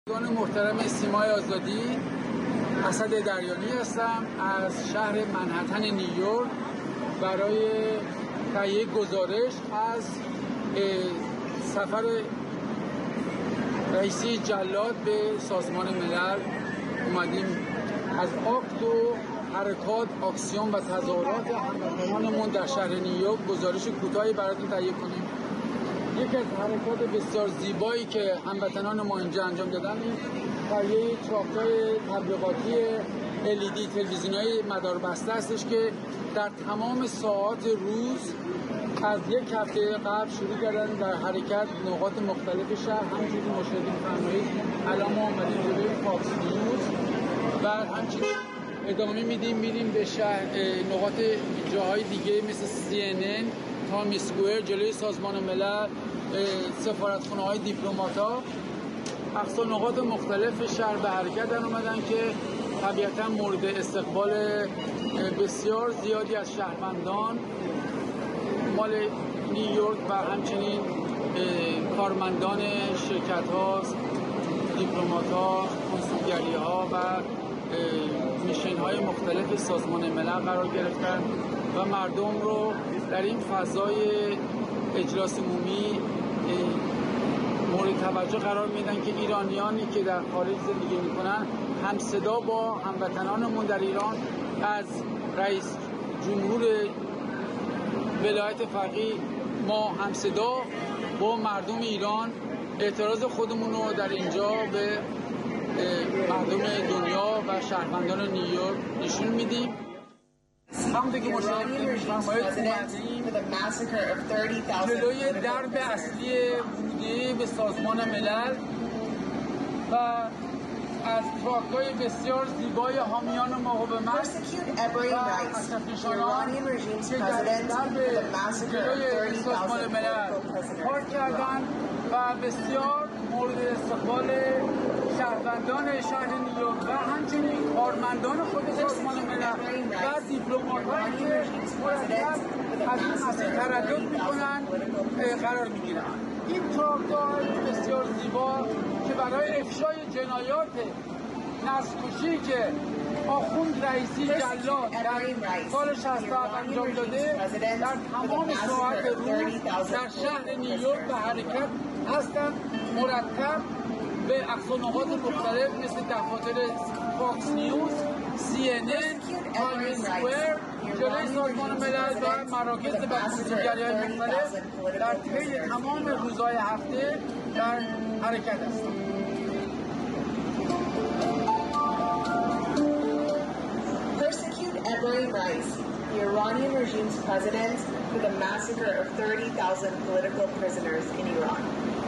محترم سیمای آزادی، اسد دریانی هستم از شهر منهتن نیویورک برای تهیه گزارش از سفر رئیسی جلاد به سازمان ملل. اومدیم از آکت و حرکات، اکسیون و تظاهرات هموطنانمون در شهر نیویورک گزارش کوتاهی براتون تهیه کنیم. یکی از حرکات بسیار زیبایی که هموطنان ما اینجا انجام دادن این تهیه چاپ‌های تبلیغاتی LED تلویزیون‌های مداربسته هستش که در تمام ساعات روز از یک هفته قبل شروع کردن در حرکت نقاط مختلف شهر. همچنین مشاهده می‌فرمایید الان ما اومدیم جلوی فاکس نیوز و همچنین ادامه میدیم به شهر نقاط جاهای دیگه مثل CNN، تایم اسکوئر، جلوی سازمان ملل، سفارتخانه‌های دیپلمات‌ها، اقصا نقاط مختلف شهر به حرکت در اومدن که طبیعتاً مورد استقبال بسیار زیادی از شهروندان مال نیویورک و همچنین کارمندان شرکت‌ها، دیپلمات‌ها، کنسولگری‌ها و میشن‌های مختلف سازمان ملل قرار گرفتن و مردم رو در این فضای اجلاس عمومی مورد توجه قرار میدن که ایرانیانی که در خارج زندگی میکنن هم صدا با هموطنانمون در ایران از رئیس جمهور ولایت فقیه ما هم صدا با مردم ایران اعتراض خودمون رو در اینجا به مردم دنیا و شهروندان نیویورک نشون میدیم. همونطور که مشاهده می‌فرمایید جلوی درب اصلی ورودی به سازمان ملل و از تراک‌های بسیار زیبای حامیان مقاومت و اصف‌نشانان که در درب جلوی سازمان ملل پارک کردن و بسیار مورد استقبال شهروندان شهر نیویورک و همچنین کارمندان خود سازمان ملل و دیپلمات‌هایی که مرتب از این مسیر تردد می‌کنند قرار می‌گیرند. این تراکتورهای بسیار زیبا که برای افشای جنایات نسل‌کشی که آخوند رئیسی جلاد در سال 67 انجام داده در تمام ساعت روز در شهر نیویورک به حرکت هستند، مرتب به اقصانقاط مختلف مثل دفاتر فاکس نیوز، CNN، تایم اسکوئر، جلوی سازمان ملل و مراکز کنسولگری‌های مختلف در طی تمام روزهای هفته در حرکت هستند. Persecute Ebrahim Raisi, the Iranian regime's president, for the massacre of 30,000 political prisoners in Iran.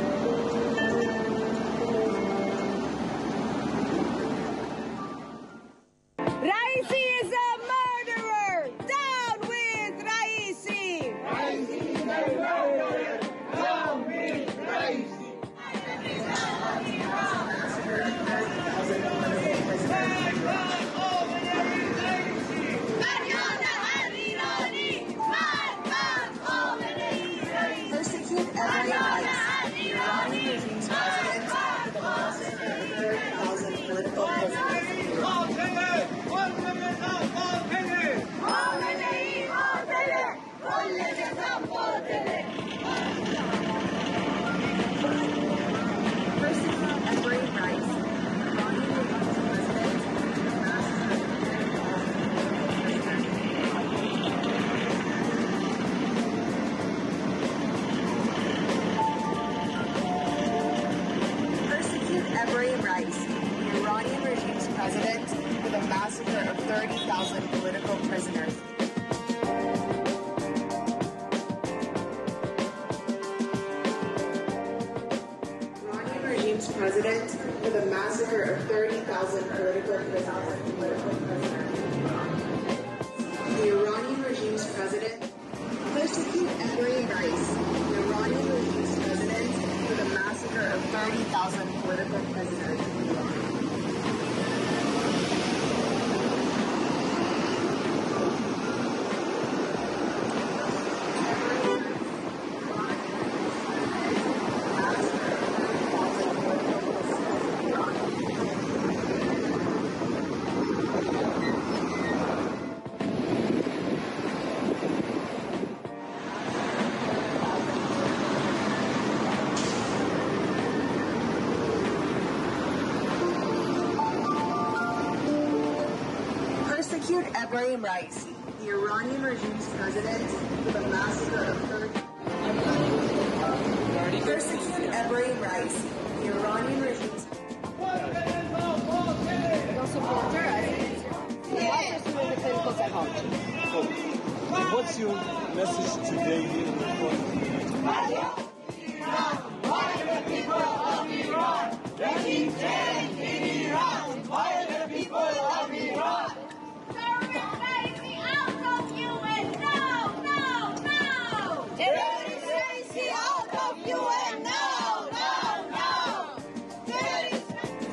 Raisi is a murderer! Down with Raisi! Raisi is a murderer! Down with Raisi! Persecute Ebrahim Raisi, the Iranian regime's president, for the massacre of 30,000 political prisoners in Iran. Persecute Ebrahim Raisi, the Iranian regime's president, for the massacre of 30,000 Persecute Ebrahim Raisi, the Iranian regime's president, for the massacre of 30,000 political prisoners. Iranian regime's president for the massacre of 30,000 political prisoners. The Iranian regime's president persecute Ebrahim Raisi, the Iranian regime's president for the massacre of 30,000 political prisoners in Iran. Persecute Ebrahim Raisi, the Iranian regime's president, for the massacre of 30. Persecute Ebrahim Raisi, the Iranian regime's. What's your message today here in the front? Why the people of Iran? Regime change in Iran. Why the people of Iran? Terrorist Raisi out of UN! No! No! No! Terrorist Raisi out of UN! No! No! No! Terrorist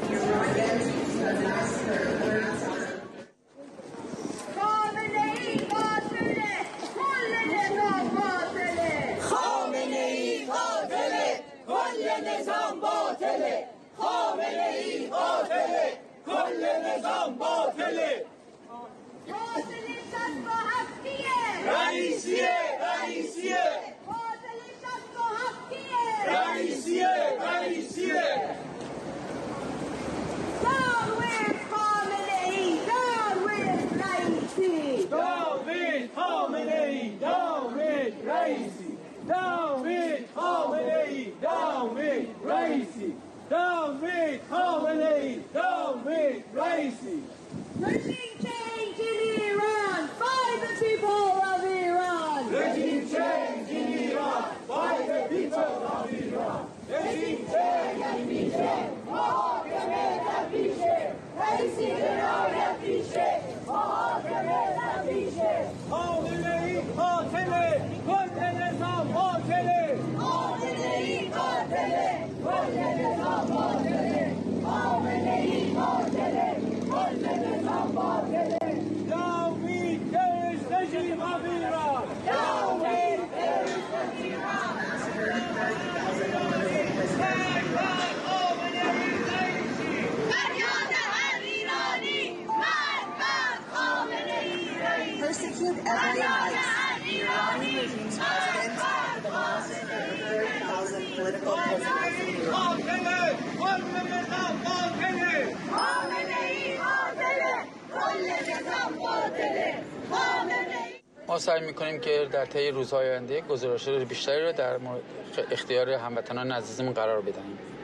خامنه‌ای قاتله! کل نظام باطله! خامنه‌ای قاتله. کل نظام باطله. خامنه‌ای قاتله. کل نظام باطله. قاتل شست و هفتیه! رئیسیه. رئیسیه. قاتل شست و هفتیه! رئیسیه. رئیسیه. Down with Khamenei! Down with Raisi! Down with Khamenei! Down with Raisi! Down with Khamenei! Down with Raisi! Down with Khamenei! Down with Raisi! Regime change in Iran by the people of Iran! Regime change in Iran by the people of Iran. Regime change in Iran. محاکمه در پیشه! رئیسی جنایت پیشه! محاکمه در پیشه! خامنه‌ای قاتله. کل نظام باطله. خامنه‌ای قاتله! کل نظام باطله! خامنه‌ای قاتله! کل نظام باطله! Down with terrorist regime of Iran. Down with terrorist Iran! فریاد هر ایرانی مرگ بر خامنه‌ای رئیس! Persecute Ebrahim Raisi, the Iranian regime's president, for the massacre of 30,000 political prisoners in Iran. قاتله. کل نظام باطله. خامنه‌ای قاتله! کل نظام باطله! خامنه‌ای ما سعی می‌کنیم که در طی روزهای آینده گزارش‌های بیشتری رو در اختیار هموطنان عزیزمون قرار بدهیم.